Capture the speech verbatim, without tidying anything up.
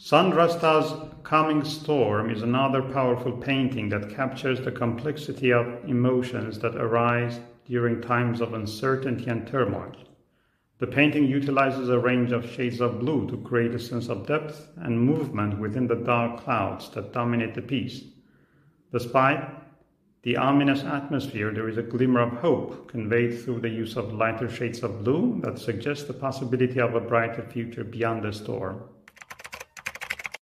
San Rastas' Coming Storm is another powerful painting that captures the complexity of emotions that arise during times of uncertainty and turmoil. The painting utilizes a range of shades of blue to create a sense of depth and movement within the dark clouds that dominate the piece. Despite the ominous atmosphere, there is a glimmer of hope conveyed through the use of lighter shades of blue that suggest the possibility of a brighter future beyond the storm.